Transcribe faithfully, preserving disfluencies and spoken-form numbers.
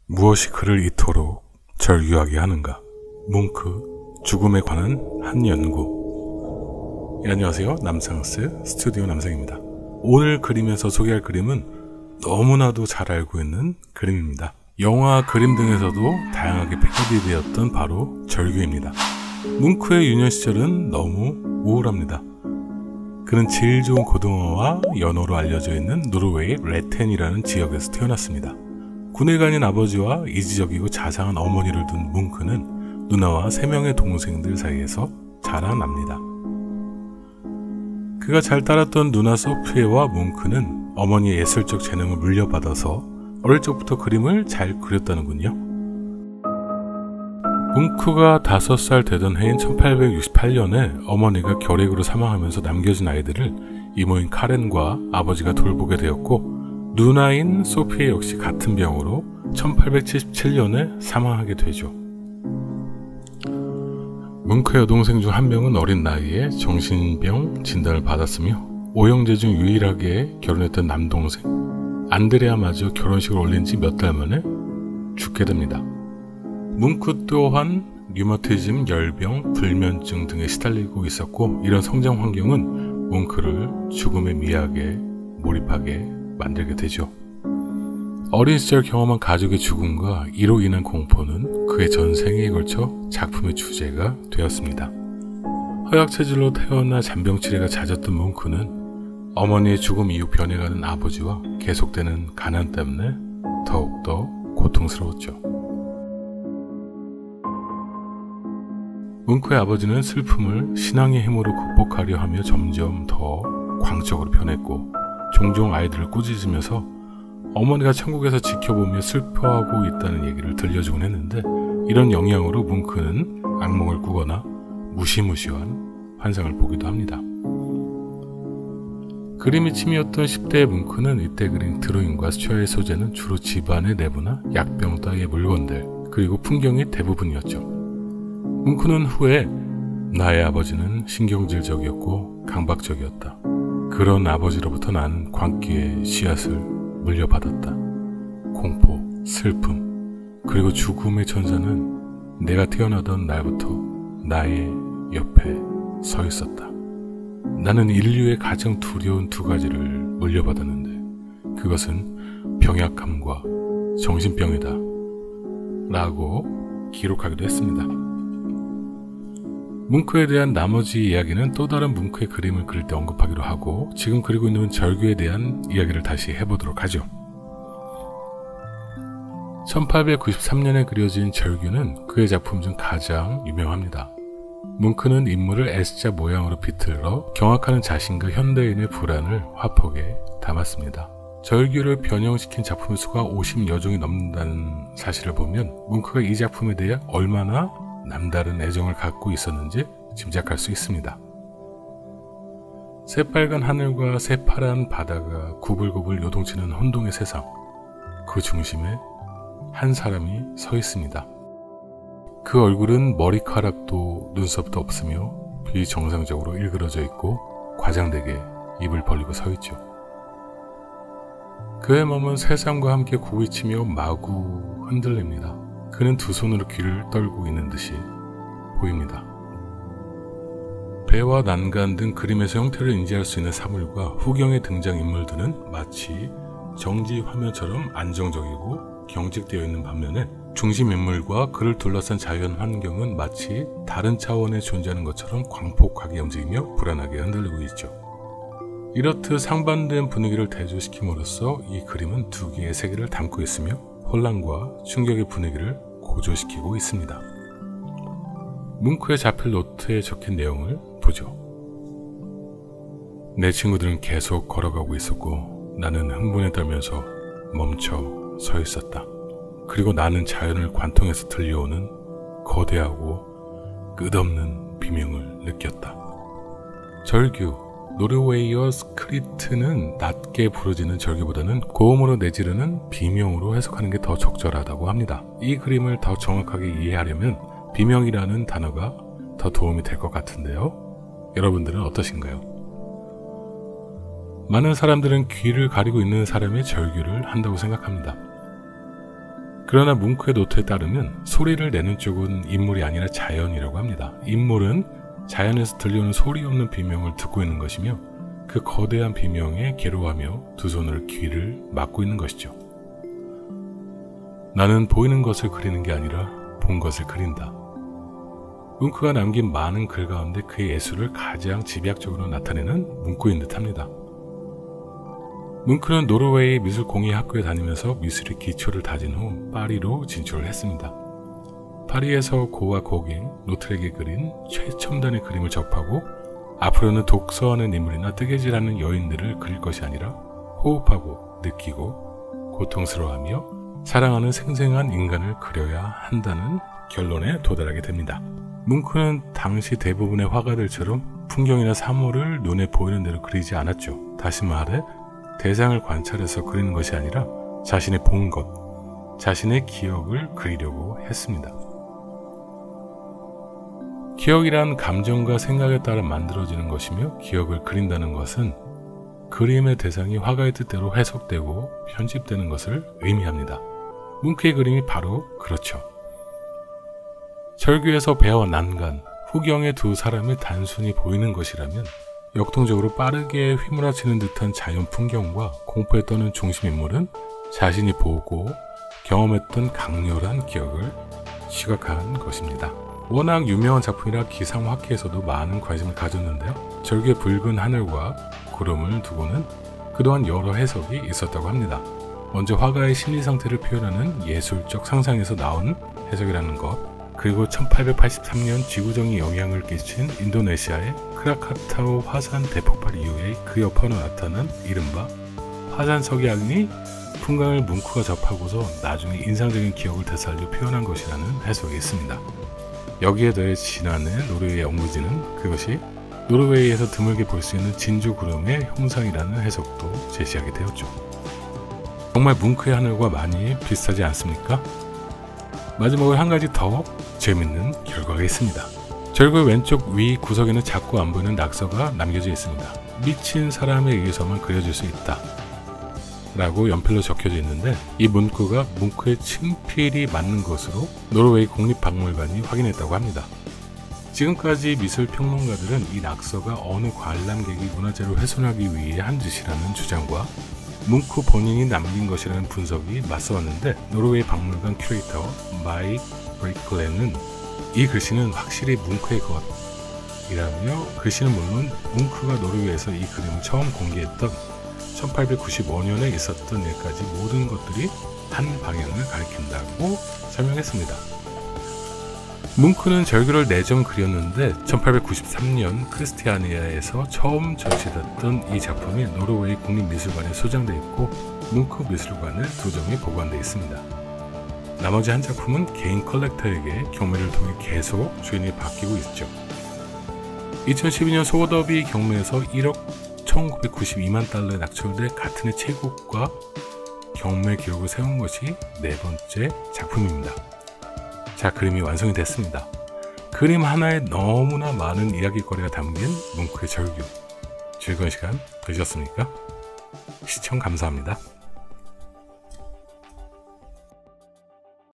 무엇이 그를 이토록 절규하게 하는가? 뭉크, 죽음에 관한 한 연구. 예, 안녕하세요. 남상스 스튜디오 남상입니다. 오늘 그림에서 소개할 그림은 너무나도 잘 알고 있는 그림입니다. 영화, 그림 등에서도 다양하게 패러디되었던 바로 절규입니다. 뭉크의 유년 시절은 너무 우울합니다. 그는 제일 좋은 고등어와 연어로 알려져 있는 노르웨이 레텐이라는 지역에서 태어났습니다. 군에 다닌 아버지와 이지적이고 자상한 어머니를 둔 뭉크는 누나와 세 명의 동생들 사이에서 자라납니다. 그가 잘 따랐던 누나 소피에와 뭉크는 어머니의 예술적 재능을 물려받아서 어릴 적부터 그림을 잘 그렸다는군요. 뭉크가 다섯 살 되던 해인 천팔백육십팔 년에 어머니가 결핵으로 사망하면서 남겨진 아이들을 이모인 카렌과 아버지가 돌보게 되었고, 누나인 소피에 역시 같은 병으로 천팔백칠십칠 년에 사망하게 되죠. 뭉크의 여동생 중 한 명은 어린 나이에 정신병 진단을 받았으며, 오형제 중 유일하게 결혼했던 남동생 안드레아마저 결혼식을 올린 지 몇 달 만에 죽게 됩니다. 뭉크 또한 류마티즘, 열병, 불면증 등에 시달리고 있었고, 이런 성장 환경은 뭉크를 죽음의 미학에 몰입하게 만들게 되죠. 어린 시절 경험한 가족의 죽음과 이로 인한 공포는 그의 전생에 걸쳐 작품의 주제가 되었습니다. 허약체질로 태어나 잔병치레가 잦았던 뭉크는 어머니의 죽음 이후 변해가는 아버지와 계속되는 가난 때문에 더욱더 고통스러웠죠. 뭉크의 아버지는 슬픔을 신앙의 힘으로 극복하려 하며 점점 더 광적으로 변했고, 종종 아이들을 꾸짖으면서 어머니가 천국에서 지켜보며 슬퍼하고 있다는 얘기를 들려주곤 했는데, 이런 영향으로 뭉크는 악몽을 꾸거나 무시무시한 환상을 보기도 합니다. 그림이 취미였던 십 대의 뭉크는 이때 그린 드로잉과 수채화의 소재는 주로 집안의 내부나 약병 따위의 물건들, 그리고 풍경이 대부분이었죠. 뭉크는 후에 나의 아버지는 신경질적이었고 강박적이었다. 그런 아버지로부터 나는 광기의 씨앗을 물려받았다. 공포, 슬픔, 그리고 죽음의 천사는 내가 태어나던 날부터 나의 옆에 서 있었다. 나는 인류의 가장 두려운 두 가지를 물려받았는데 그것은 병약함과 정신병이다 라고 기록하기도 했습니다. 뭉크에 대한 나머지 이야기는 또 다른 뭉크의 그림을 그릴 때 언급하기로 하고, 지금 그리고 있는 절규에 대한 이야기를 다시 해보도록 하죠. 천팔백구십삼 년에 그려진 절규는 그의 작품 중 가장 유명합니다. 뭉크는 인물을 S자 모양으로 비틀어 경악하는 자신과 현대인의 불안을 화폭에 담았습니다. 절규를 변형시킨 작품의 수가 오십여 종이 넘는다는 사실을 보면 뭉크가 이 작품에 대해 얼마나 남다른 애정을 갖고 있었는지 짐작할 수 있습니다. 새빨간 하늘과 새파란 바다가 구불구불 요동치는 혼동의 세상, 그 중심에 한 사람이 서 있습니다. 그 얼굴은 머리카락도 눈썹도 없으며 비정상적으로 일그러져 있고 과장되게 입을 벌리고 서 있죠. 그의 몸은 세상과 함께 고이치며 마구 흔들립니다. 그는 두 손으로 귀를 떨고 있는 듯이 보입니다. 배와 난간 등 그림에서 형태를 인지할 수 있는 사물과 후경의 등장인물들은 마치 정지 화면처럼 안정적이고 경직되어 있는 반면에 중심인물과 그를 둘러싼 자연 환경은 마치 다른 차원에 존재하는 것처럼 광폭하게 움직이며 불안하게 흔들리고 있죠. 이렇듯 상반된 분위기를 대조시킴으로써 이 그림은 두 개의 세계를 담고 있으며 혼란과 충격의 분위기를 고조시키고 있습니다. 뭉크의 자필 노트에 적힌 내용을 보죠. 내 친구들은 계속 걸어가고 있었고 나는 흥분에 떨면서 멈춰 서 있었다. 그리고 나는 자연을 관통해서 들려오는 거대하고 끝없는 비명을 느꼈다. 절규, 노르웨이어 스크리트는 낮게 부러지는 절규보다는 고음으로 내지르는 비명으로 해석하는 게 더 적절하다고 합니다. 이 그림을 더 정확하게 이해하려면 비명이라는 단어가 더 도움이 될 것 같은데요. 여러분들은 어떠신가요? 많은 사람들은 귀를 가리고 있는 사람의 절규를 한다고 생각합니다. 그러나 뭉크의 노트에 따르면 소리를 내는 쪽은 인물이 아니라 자연이라고 합니다. 인물은 자연에서 들려오는 소리 없는 비명을 듣고 있는 것이며 그 거대한 비명에 괴로워하며 두 손으로 귀를 막고 있는 것이죠. 나는 보이는 것을 그리는 게 아니라 본 것을 그린다. 뭉크가 남긴 많은 글 가운데 그의 예술을 가장 집약적으로 나타내는 문구인 듯합니다. 뭉크는 노르웨이 미술공예학교에 다니면서 미술의 기초를 다진 후 파리로 진출을 했습니다. 파리에서 고와 고갱, 노트렉에 그린 최첨단의 그림을 접하고 앞으로는 독서하는 인물이나 뜨개질하는 여인들을 그릴 것이 아니라 호흡하고 느끼고 고통스러워하며 사랑하는 생생한 인간을 그려야 한다는 결론에 도달하게 됩니다. 뭉크는 당시 대부분의 화가들처럼 풍경이나 사물을 눈에 보이는 대로 그리지 않았죠. 다시 말해 대상을 관찰해서 그리는 것이 아니라 자신이 본 것, 자신의 기억을 그리려고 했습니다. 기억이란 감정과 생각에 따라 만들어지는 것이며 기억을 그린다는 것은 그림의 대상이 화가의 뜻대로 해석되고 편집되는 것을 의미합니다. 뭉크의 그림이 바로 그렇죠. 절규에서 배와 난간, 후경의 두 사람이 단순히 보이는 것이라면 역동적으로 빠르게 휘몰아치는 듯한 자연 풍경과 공포에 떠는 중심 인물은 자신이 보고 경험했던 강렬한 기억을 시각한 것입니다. 워낙 유명한 작품이라 기상학계에서도 많은 관심을 가졌는데요. 절규의 붉은 하늘과 구름을 두고는 그동안 여러 해석이 있었다고 합니다. 먼저 화가의 심리 상태를 표현하는 예술적 상상에서 나온 해석이라는 것, 그리고 천팔백팔십삼 년 지구정에 영향을 끼친 인도네시아의 크라카타우 화산 대폭발 이후에 그 여파로 나타난 이른바 화산 석양이 풍광을 뭉크가 접하고서 나중에 인상적인 기억을 되살려 표현한 것이라는 해석이 있습니다. 여기에 더해 지난해 노르웨이 엉부지는 그것이 노르웨이에서 드물게 볼 수 있는 진주구름의 형상이라는 해석도 제시하게 되었죠. 정말 뭉크의 하늘과 많이 비슷하지 않습니까? 마지막으로 한 가지 더 재밌는 결과가 있습니다. 절구의 왼쪽 위 구석에는 자꾸 안 보이는 낙서가 남겨져 있습니다. 미친 사람에 의해서만 그려질 수 있다 라고 연필로 적혀져 있는데 이 문구가 뭉크의 친필이 맞는 것으로 노르웨이 국립박물관이 확인했다고 합니다. 지금까지 미술평론가들은 이 낙서가 어느 관람객이 문화재로 훼손하기 위해 한 짓이라는 주장과 뭉크 본인이 남긴 것이라는 분석이 맞서왔는데 노르웨이 박물관 큐레이터 마이크 브레이클랜은 이 글씨는 확실히 뭉크의 것이라며 글씨는 물론 뭉크가 노르웨이에서 이 그림을 처음 공개했던 천팔백구십오 년에 있었던 일까지 모든 것들이 한 방향을 가리킨다고 설명했습니다. 뭉크는 절규를 네 점 그렸는데 천팔백구십삼 년 크리스티아니아에서 처음 전시됐던 이 작품이 노르웨이 국립미술관에 소장되어 있고 뭉크 미술관을 두 점이 보관되어 있습니다. 나머지 한 작품은 개인 컬렉터에게 경매를 통해 계속 주인이 바뀌고 있죠. 이천십이 년 소더비 경매에서 일억 천구백구십이만 달러에 낙찰돼 같은 해 최고가 경매 기록을 세운 것이 네 번째 작품입니다. 자, 그림이 완성이 됐습니다. 그림 하나에 너무나 많은 이야기거리가 담긴 뭉크의 절규. 즐거운 시간 되셨습니까? 시청 감사합니다.